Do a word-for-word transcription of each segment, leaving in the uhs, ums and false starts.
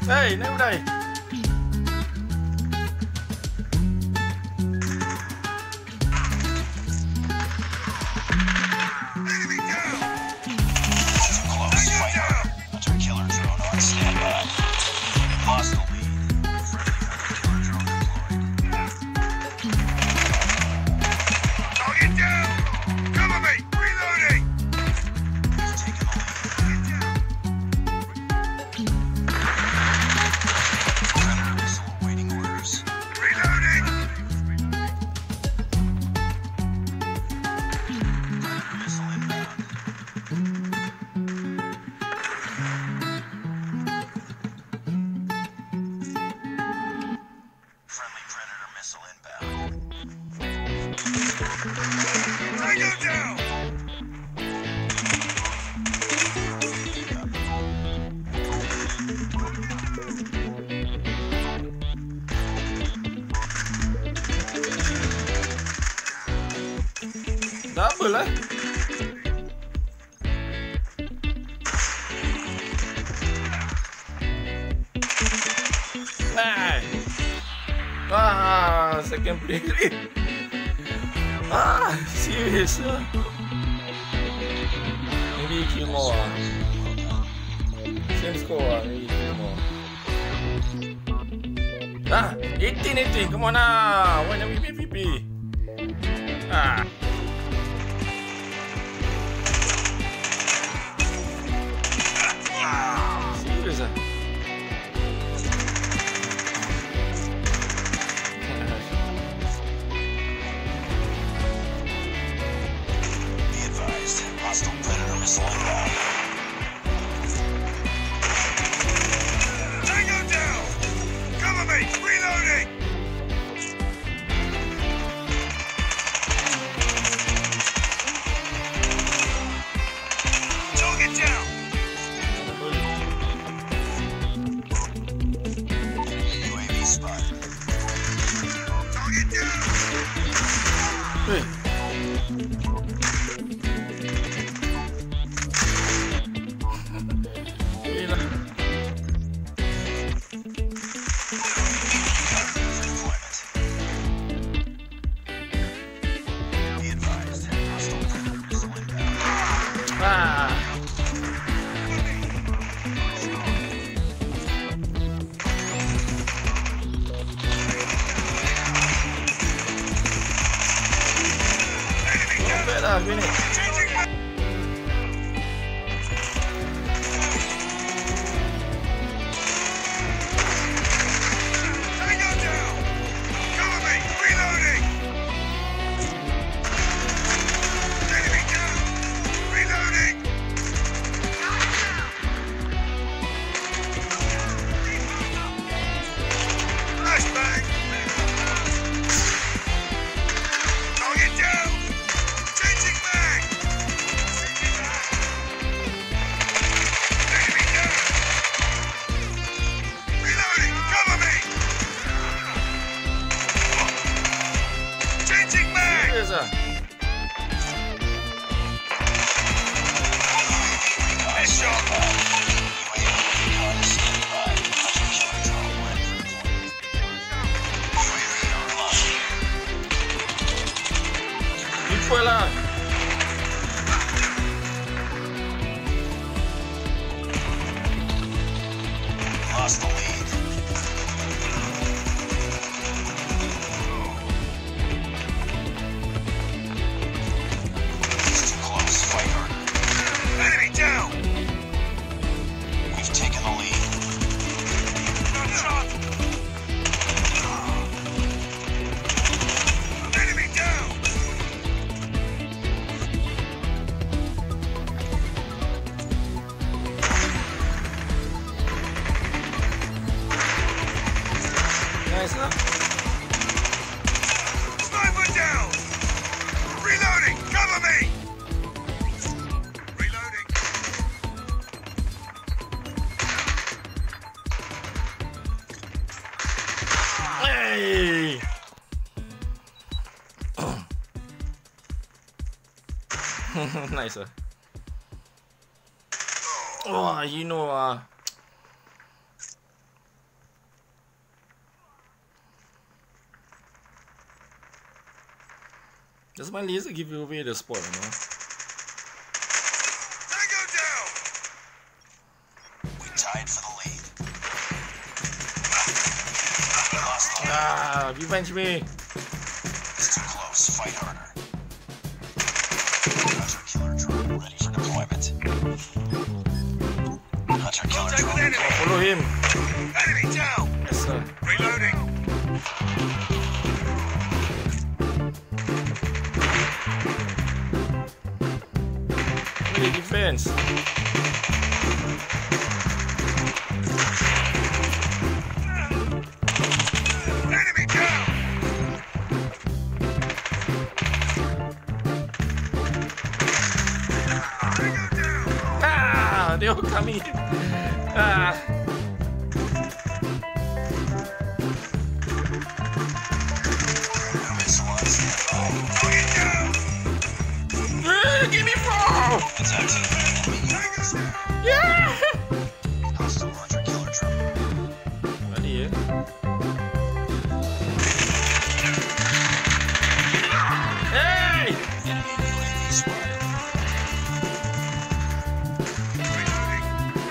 Hey, naik budai. Double lah. Nah. Ah, second play kali. Ah, serious lah. Maybe kill more lah. Same score lah, maybe kill more. Ah, eighteen eighteen, come on lah. Why not we P V P? Ah. Serious lah. Hostile predator missile inbound. Tango down! Cover me! Reloading! Target down! U A V spotted. Target down! Hey. Ah. Not bad lah, gini. Equal lah. Lost the lead. It's too close. Fight harder. Enemy down. We've taken the lead. Not shot. Enemy down. Nice lah. Sniper down. Reloading. Cover me. Reloading. Hey. Nice lah. Wah, you know ah. Does my laser give you away the spot, you know? Tango down! We tied for the lead. We lost the lead. Ah, revenge me! It's too close. Fight harder. Hunter killer drone ready for deployment. Hunter killer drone. Follow him. Enemy down! Yes, sir. Reloading! Really defense. Enemy down! Tango down! Ah, they all coming in. Ah. Missile on standby. Target down! Ah, give me four! Attack team. Enemy U A V down. Yeah! Hostile hunter killer drone. Ready, yeah? Hey! Enemy U A V spotted. Reloading.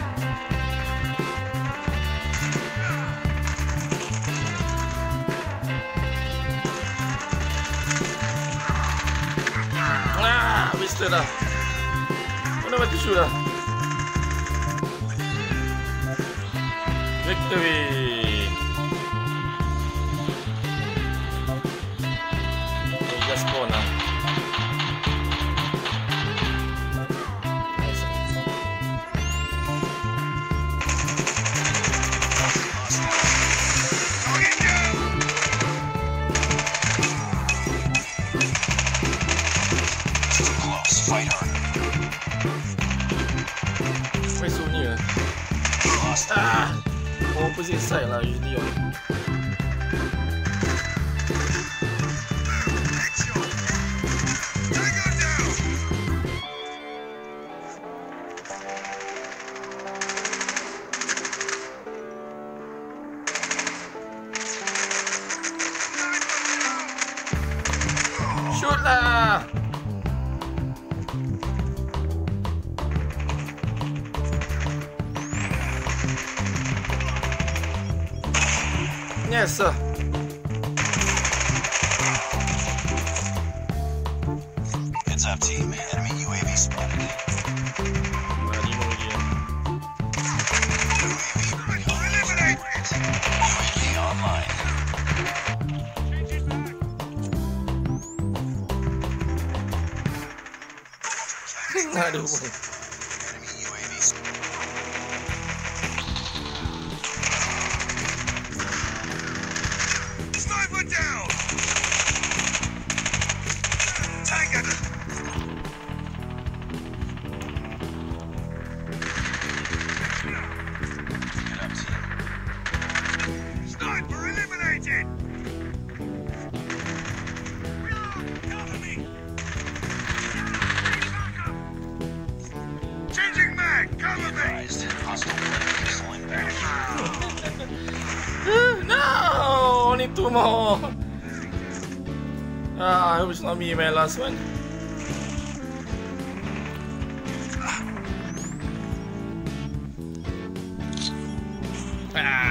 Ah, wasted dah. Mana mati shoot dah? Victory! Oh, just spawn lah. Nice. Target down! Too close. Fight hard. Why so near? Lost. Ah! Opposite side lah usually on. Headshot. Tango down! Shoot lah! Yes, sir. Heads up, team. Enemy U A V spotted. Mari mo dia. U A V recon eliminated. U A V online. Aduh. Enemy U A V spotted. Sniper down! Tango! Get up, team. Sniper eliminated! Cover me! Changing mag! Cover me! Hostile predators pulling back. No! Only two more! Ah, I hope it's not me, my last one. Ah!